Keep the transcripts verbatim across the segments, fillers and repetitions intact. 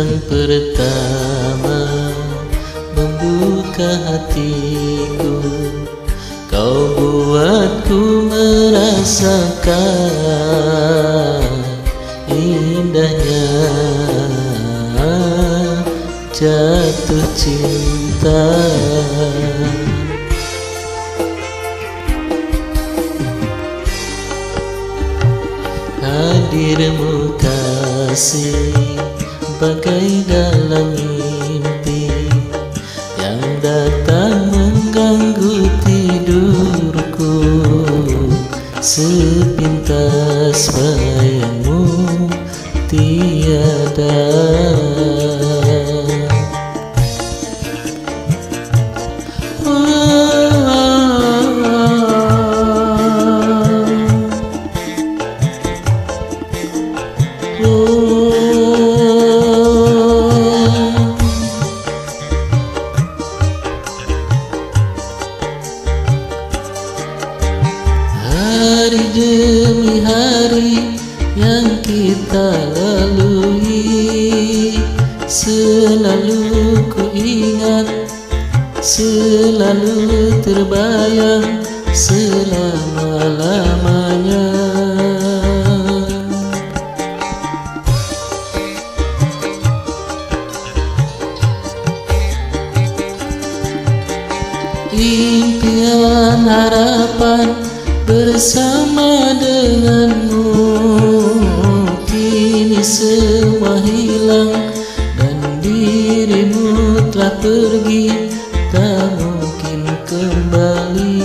yang pertama membuka hatiku, kau buatku merasakan indahnya jatuh cinta. Hadirmu kasih bagai dalam mimpi yang datang mengganggu tidurku, sepintas bayangmu tiada. Hari demi hari yang kita lalui, selalu ku ingat, selalu terbayang selama-lamanya. Impian harapan bersama denganmu, kini semua hilang dan dirimu telah pergi, tak mungkin kembali.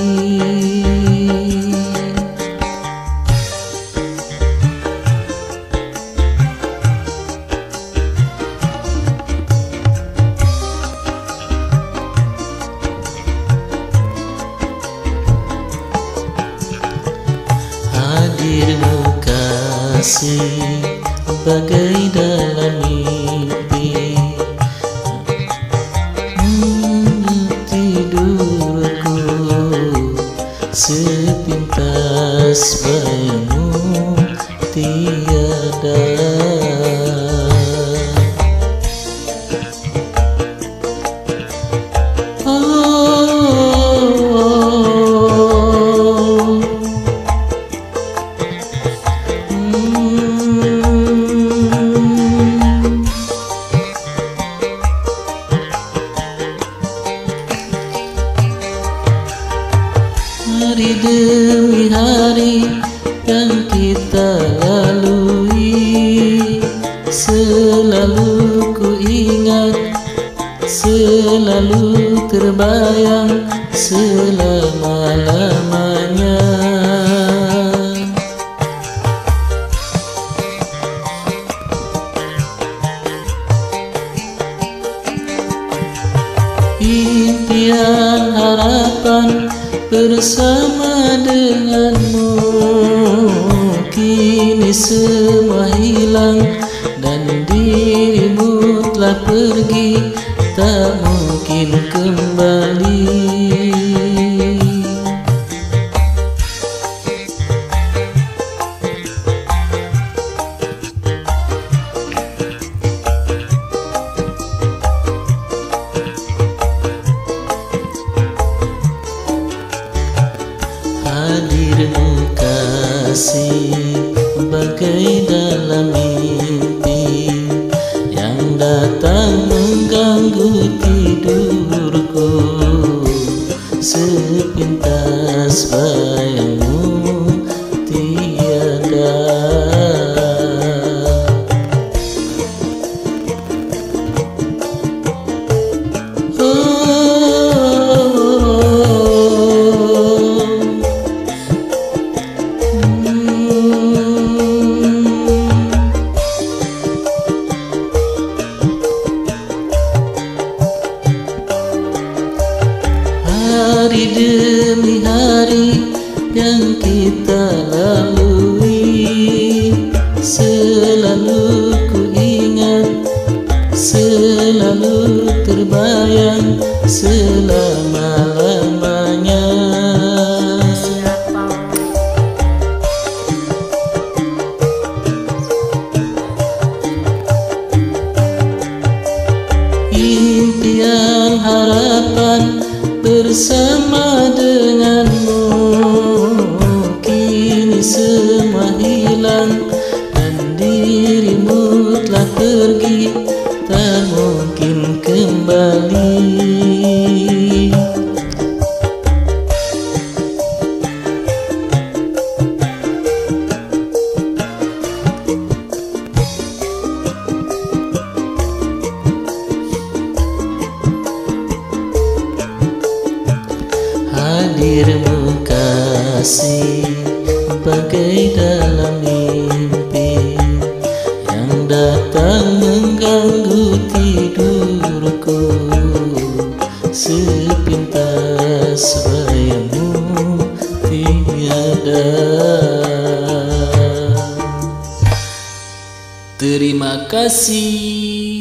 Hadirmu kasih bagai dalam mimpi, tidurku sepintas bayangmu tiada. Hari demi hari yang kita lalui, selalu ku ingat, selalu terbayang selama-lamanya. Impian harapan bersama denganmu, kini semua hilang dan dirimu telah pergi, tak mungkin kembali. Hadirmu kasih bagai dalam mimpi yang datang mengganggu tidurku, sepintas bayangmu tiada. telah hilang dan dirimu telah pergi, tak mungkin kembali. Hadirmu kasih bagai dalam mimpi yang datang mengganggu tidurku, sepintas bayangmu tiada. Terima kasih.